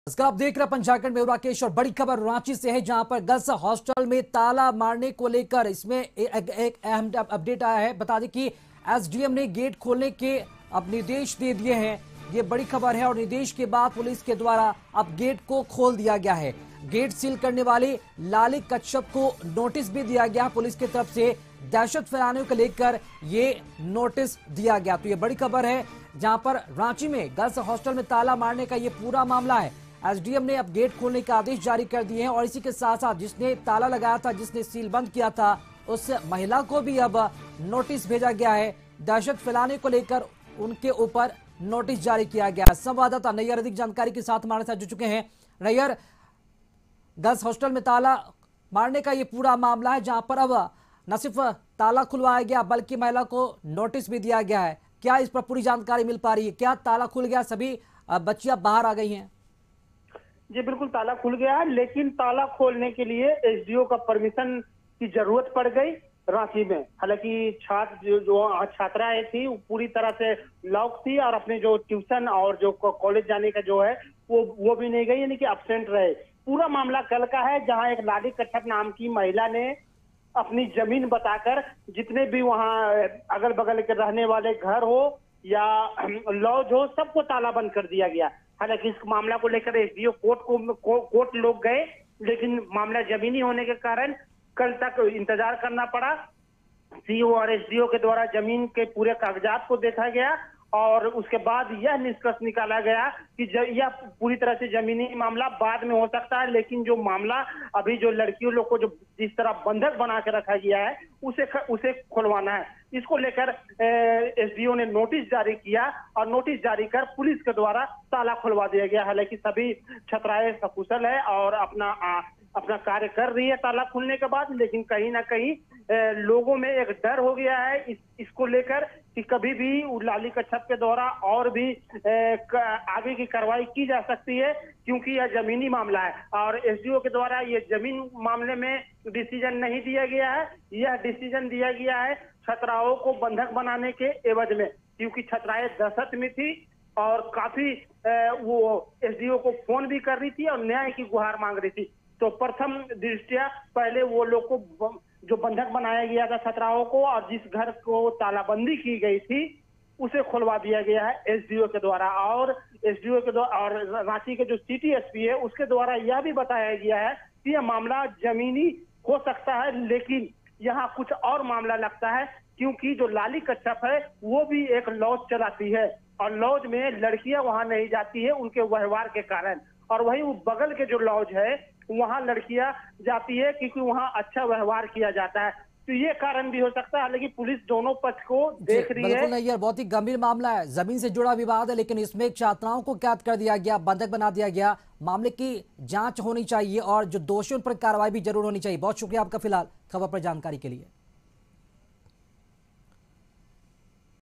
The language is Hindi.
इसका आप देख रहे हैं पंचायत में राकेश। और बड़ी खबर रांची से है, जहां पर गर्ल्स हॉस्टल में ताला मारने को लेकर इसमें एक अहम अपडेट आया है। बता दें कि एसडीएम ने गेट खोलने के अब निर्देश दे दिए हैं। ये बड़ी खबर है और निर्देश के बाद पुलिस के द्वारा अब गेट को खोल दिया गया है। गेट सील करने वाले लाली कच्छप को नोटिस भी दिया गया। पुलिस की तरफ से दहशत फैलाने को लेकर ये नोटिस दिया गया। तो ये बड़ी खबर है, जहां पर रांची में गर्ल्स हॉस्टल में ताला मारने का ये पूरा मामला है। एसडीएम ने अब गेट खोलने का आदेश जारी कर दिए हैं और इसी के साथ साथ जिसने ताला लगाया था, जिसने सील बंद किया था, उस महिला को भी अब नोटिस भेजा गया है। दहशत फैलाने को लेकर उनके ऊपर नोटिस जारी किया गया है। संवाददाता नैयर अधिक जानकारी के साथ हमारे साथ जुड़ चुके हैं। नैयर, गर्ल्स हॉस्टल में ताला मारने का ये पूरा मामला है, जहां पर अब न सिर्फ ताला खुलवाया गया बल्कि महिला को नोटिस भी दिया गया है। क्या इस पर पूरी जानकारी मिल पा रही है? क्या ताला खुल गया, सभी बच्चियां बाहर आ गई हैं? जी बिल्कुल, ताला खुल गया है, लेकिन ताला खोलने के लिए एसडीओ का परमिशन की जरूरत पड़ गई रांची में। हालांकि छात्र जो छात्राएं थी वो पूरी तरह से लॉक थी और अपने जो ट्यूशन और जो कॉलेज जाने का जो है वो भी नहीं गई, यानी कि एब्सेंट रहे। पूरा मामला कल का है, जहां एक लाली कच्छप नाम की महिला ने अपनी जमीन बताकर जितने भी वहां अगल बगल के रहने वाले घर हो या लॉज हो, सबको ताला बंद कर दिया गया। हालांकि इस मामला को लेकर एसडीओ कोर्ट लोग गए, लेकिन मामला जमीनी होने के कारण कल तक इंतजार करना पड़ा। सीओ और एसडीओ के द्वारा जमीन के पूरे कागजात को देखा गया और उसके बाद यह निष्कर्ष निकाला गया कि यह पूरी तरह से जमीनी मामला बाद में हो सकता है, लेकिन जो मामला अभी जो लड़कियों लोग को जो जिस तरह बंधक बना के रखा गया है उसे खुलवाना है। इसको लेकर एसडीओ ने नोटिस जारी किया और नोटिस जारी कर पुलिस के द्वारा ताला खुलवा दिया गया। हालांकि सभी छात्राएं सकुशल है और अपना कार्य कर रही है ताला खुलने के बाद, लेकिन कहीं ना कहीं लोगों में एक डर हो गया है इसको लेकर कि कभी भी लाली कच्छप के द्वारा और भी आगे की कार्रवाई की जा सकती है, क्योंकि यह जमीनी मामला है और एसडीओ के द्वारा ये जमीन मामले में डिसीजन नहीं दिया गया है। यह डिसीजन दिया गया है छात्राओं को बंधक बनाने के एवज में, क्योंकि छात्राएं दहशत में थी और काफी वो एसडीओ को फोन भी कर रही थी और न्याय की गुहार मांग रही थी। तो प्रथम दृष्टया पहले वो लोग को जो बंधक बनाया गया था छात्राओं को और जिस घर को तालाबंदी की गई थी उसे खुलवा दिया गया है एसडीओ के द्वारा। और एसडीओ के द्वारा और रांची के जो सिटी एसपी है उसके द्वारा यह भी बताया गया है कि यह मामला जमीनी हो सकता है, लेकिन यहाँ कुछ और मामला लगता है, क्योंकि जो लाली कच्छप है वो भी एक लॉज चलाती है और लॉज में लड़कियां वहां नहीं जाती है उनके व्यवहार के कारण, और वही वो बगल के जो लॉज है वहां लड़कियां जाती है क्योंकि वहां अच्छा व्यवहार किया जाता है। तो ये कारण भी हो सकता है। हालांकि पुलिस दोनों पक्ष को देख रही है। बिल्कुल नहीं, यार बहुत ही गंभीर मामला है, जमीन से जुड़ा विवाद है, लेकिन इसमें छात्राओं को कैद कर दिया गया, बंधक बना दिया गया। मामले की जांच होनी चाहिए और जो दोषी उन पर कार्रवाई भी जरूर होनी चाहिए। बहुत शुक्रिया आपका फिलहाल खबर पर जानकारी के लिए।